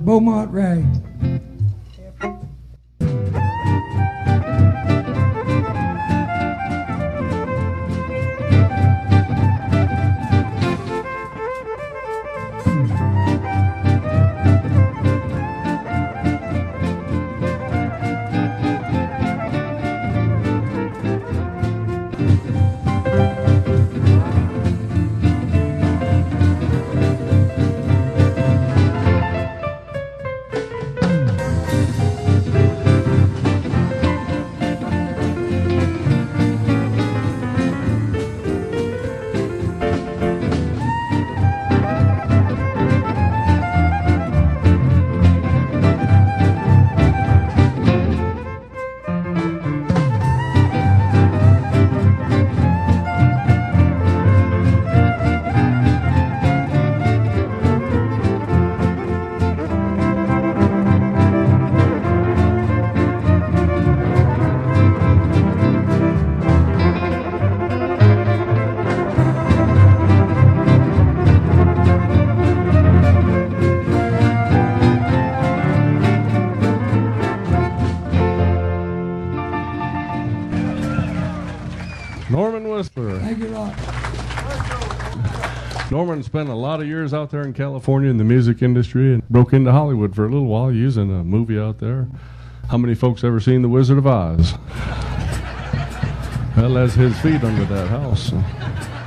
Beaumont Rag. Norman Whisper. Thank you, Rock. Norman spent a lot of years out there in California in the music industry and broke into Hollywood for a little while using a movie out there. How many folks ever seen The Wizard of Oz? Well, that's his feet under that house.